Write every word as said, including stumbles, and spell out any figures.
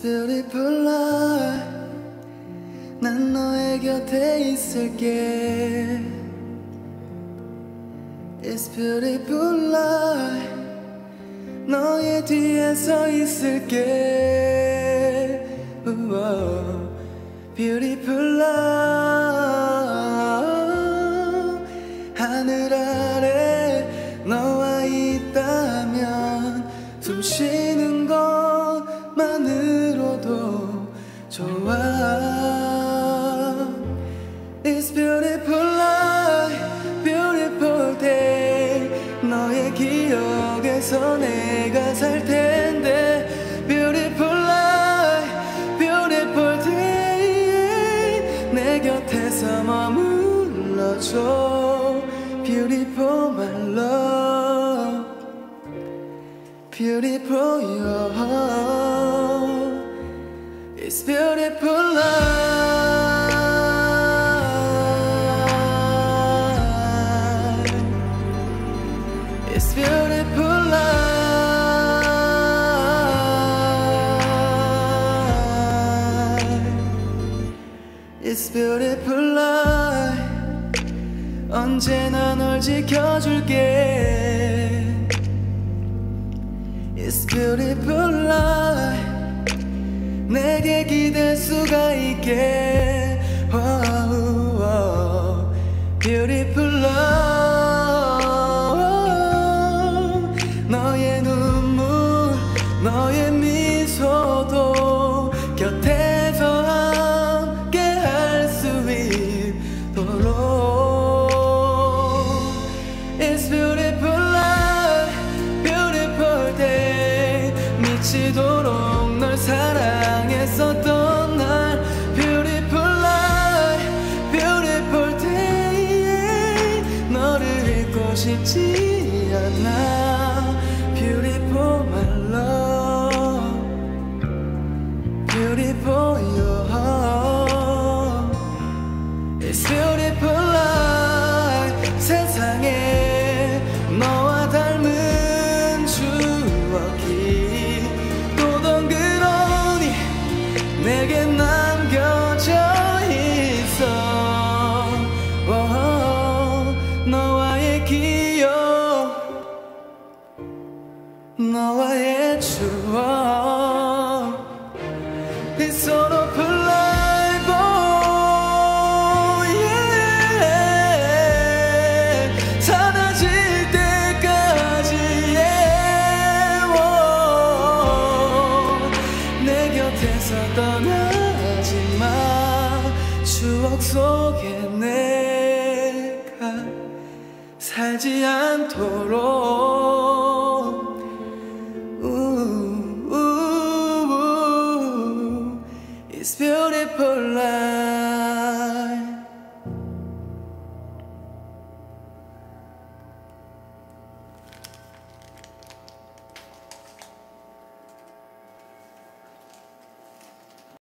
beautiful life. 난 너의 곁에 있을게. It's beautiful life. 너의 뒤에 서 있을게. 우와. Beautiful life. 하늘 아래 너와 있다면 숨 쉬는 것만으로도 좋아. It's beautiful life, beautiful day. 너의 기억에서 내가 살 텐데. Beautiful life, beautiful day. 내 곁에서 머물러줘. Beautiful my love, beautiful your heart. It's beautiful life. It's beautiful life. It's beautiful life. 언제나 널 지켜줄게. It's beautiful life. 내게 기댈 수가 있게. wow, wow. Beautiful love. 너의 눈물, 너의 미소도 곁에서 함께 할 수 있도록. It's beautiful life, beautiful day. 미치도록 널 사랑했었던 날. Beautiful life, beautiful day. 너를 잊고 싶지 않아. Beautiful my love, beautiful your heart. It's beautiful life. 세상에 너와 닮은 추억이 또 덩그러니 내게 남겨져 있어. oh, 너와의 기억, 너와의 추억. It's sort of alive, oh yeah. 사라질 때까지 yeah. oh. 내 곁에서 떠나지 마. 추억 속에 내가 살지 않도록.